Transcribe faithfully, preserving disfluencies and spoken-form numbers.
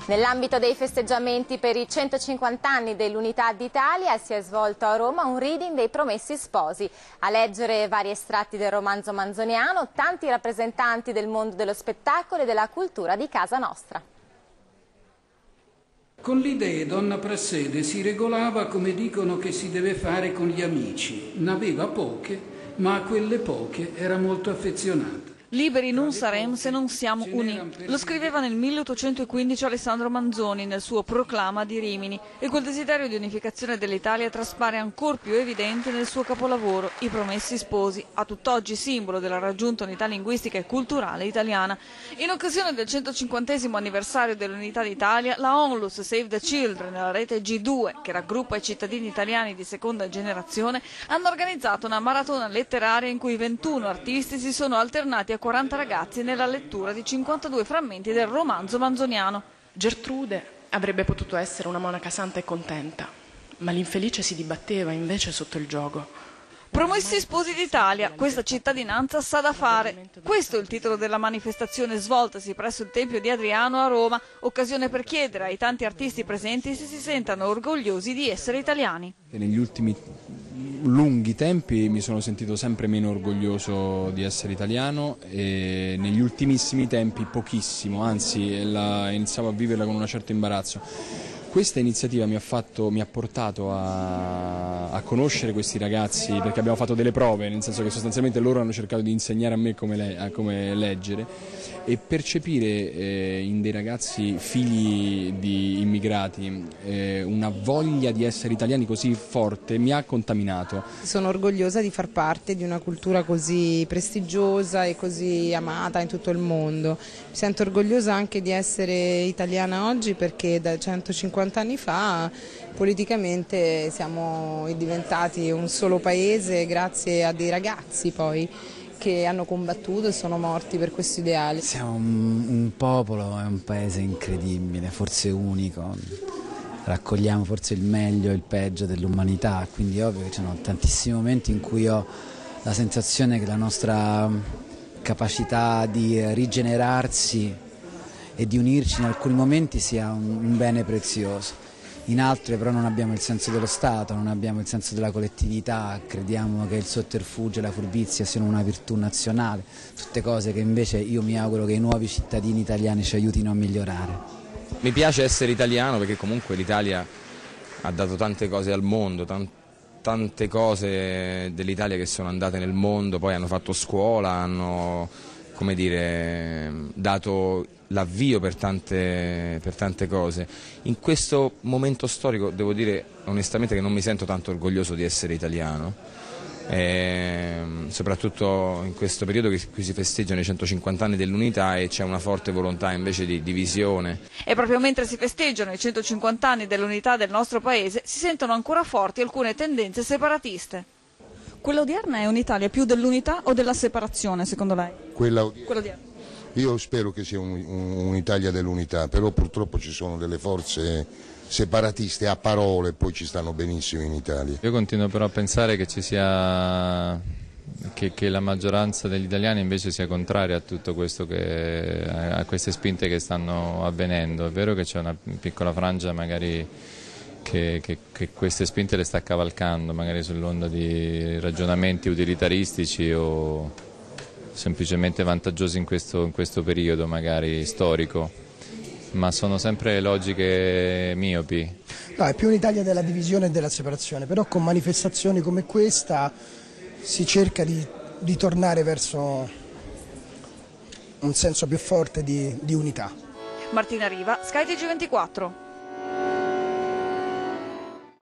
Nell'ambito dei festeggiamenti per i centocinquanta anni dell'Unità d'Italia si è svolto a Roma un reading dei Promessi Sposi. A leggere vari estratti del romanzo manzoniano, tanti rappresentanti del mondo dello spettacolo e della cultura di casa nostra. Con le idee Donna Prassede si regolava come dicono che si deve fare con gli amici. N'aveva poche, ma a quelle poche era molto affezionata. Liberi non saremo se non siamo uni. Lo scriveva nel milleottocentoquindici Alessandro Manzoni nel suo Proclama di Rimini, e quel desiderio di unificazione dell'Italia traspare ancor più evidente nel suo capolavoro I Promessi Sposi, a tutt'oggi simbolo della raggiunta unità linguistica e culturale italiana. In occasione del centocinquantesimo anniversario dell'Unità d'Italia, la Onlus Save the Children e la rete G due, che raggruppa i cittadini italiani di seconda generazione, hanno organizzato una maratona letteraria in cui ventuno artisti si sono alternati a quaranta ragazzi nella lettura di cinquantadue frammenti del romanzo manzoniano. Gertrude avrebbe potuto essere una monaca santa e contenta, ma l'infelice si dibatteva invece sotto il giogo. Promessi Sposi d'Italia, questa cittadinanza sa da fare. Questo è il titolo della manifestazione svoltasi presso il Tempio di Adriano a Roma, occasione per chiedere ai tanti artisti presenti se si sentano orgogliosi di essere italiani. Negli ultimi lunghi tempi mi sono sentito sempre meno orgoglioso di essere italiano, e negli ultimissimi tempi pochissimo, anzi la, iniziavo a viverla con un certo imbarazzo. Questa iniziativa mi ha, fatto, mi ha portato a, a conoscere questi ragazzi, perché abbiamo fatto delle prove, nel senso che sostanzialmente loro hanno cercato di insegnare a me come, le, come leggere, e percepire eh, in dei ragazzi figli di immigrati eh, una voglia di essere italiani così forte mi ha contaminato. Sono orgogliosa di far parte di una cultura così prestigiosa e così amata in tutto il mondo. Mi sento orgogliosa anche di essere italiana oggi, perché da centocinquanta anni fa politicamente siamo diventati un solo paese grazie a dei ragazzi poi che hanno combattuto e sono morti per questo ideale. Siamo un, un popolo e un paese incredibile, forse unico, raccogliamo forse il meglio e il peggio dell'umanità, quindi è ovvio che ci sono tantissimi momenti in cui ho la sensazione che la nostra capacità di rigenerarsi e di unirci in alcuni momenti sia un, un bene prezioso. In altre però non abbiamo il senso dello Stato, non abbiamo il senso della collettività, crediamo che il sotterfugio e la furbizia siano una virtù nazionale, tutte cose che invece io mi auguro che i nuovi cittadini italiani ci aiutino a migliorare. Mi piace essere italiano perché comunque l'Italia ha dato tante cose al mondo, tan tante cose dell'Italia che sono andate nel mondo, poi hanno fatto scuola, hanno, come dire, dato l'avvio per tante, per tante cose. In questo momento storico devo dire onestamente che non mi sento tanto orgoglioso di essere italiano, e soprattutto in questo periodo in cui si festeggiano i centocinquanta anni dell'unità e c'è una forte volontà invece di divisione. E proprio mentre si festeggiano i centocinquanta anni dell'unità del nostro paese si sentono ancora forti alcune tendenze separatiste. Quella odierna è un'Italia più dell'unità o della separazione, secondo lei? Quella odierna. Quella odierna. Io spero che sia un'Italia dell'unità, però purtroppo ci sono delle forze separatiste a parole e poi ci stanno benissimo in Italia. Io continuo però a pensare che ci sia che, che la maggioranza degli italiani invece sia contraria a tutto questo, che, a queste spinte che stanno avvenendo. È vero che c'è una piccola frangia magari che, che, che queste spinte le sta cavalcando, magari sull'onda di ragionamenti utilitaristici o semplicemente vantaggiosi in questo, in questo periodo magari storico, ma sono sempre logiche miopi. No, è più un'Italia della divisione e della separazione, però con manifestazioni come questa si cerca di, di tornare verso un senso più forte di, di unità. Martina Riva, Sky T G ventiquattro.